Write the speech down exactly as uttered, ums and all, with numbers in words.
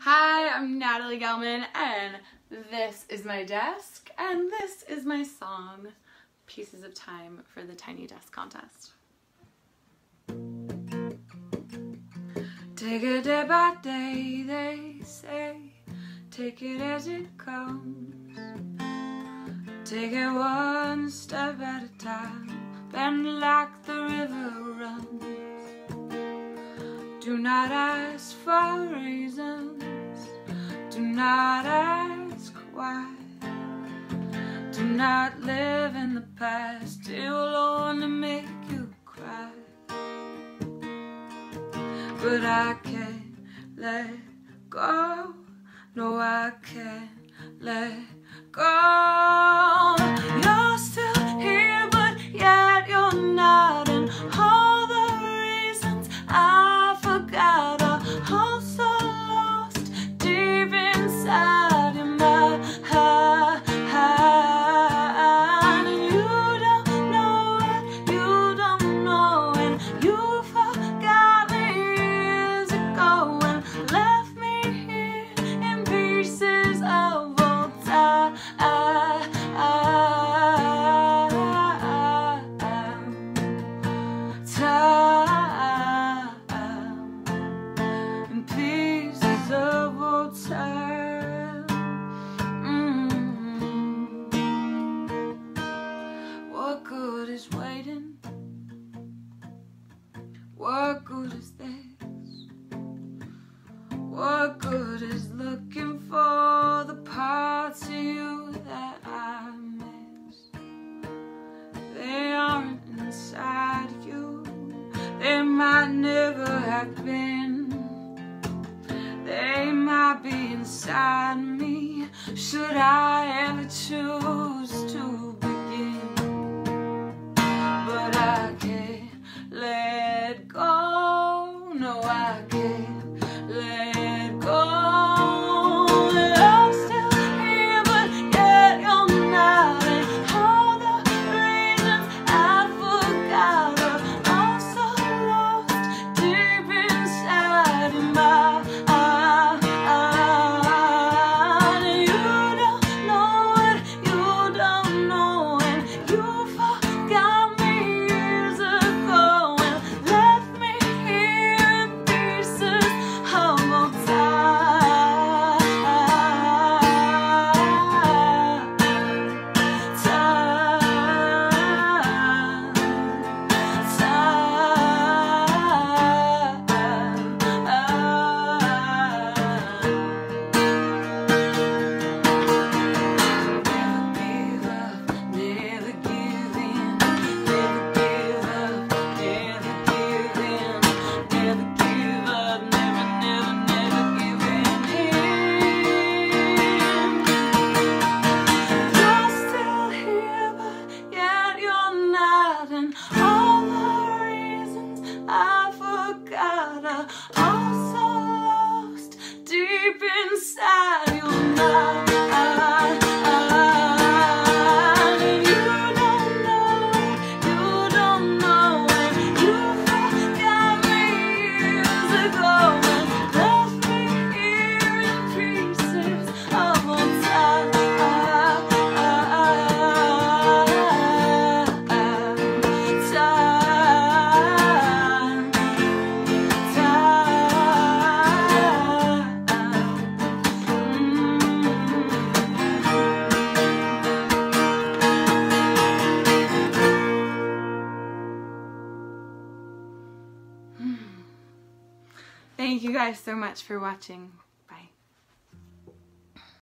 Hi, I'm Natalie Gelman, and this is my desk, and this is my song, Pieces of Time for the Tiny Desk Contest. Take it day by day, they say, take it as it comes. Take it one step at a time, bend like the river runs. Do not ask for reasons, do not ask why. Do not live in the past, it will only make you cry. But I can't let go, no I can't let go. You're still here but yet you're not, and all the reasons I forgot are also lost deep inside your mind. And you don't know it, you don't know, and you forgot me years ago and left me here in pieces of old time. What good is waiting? What good is this? What good is looking for the parts of you that I miss? They aren't inside you, they might never have been. They might be inside me, should I ever choose to begin. But I can't let go, no I can't let go. I'm still here but yet you're not, and all the reasons I forgot are also lost deep inside your mind. And all the reasons I forgot are also lost deep inside your mind. And you don't know it, you don't know it. You forgot me years ago and left me here in pieces of old time. Thank you guys so much for watching.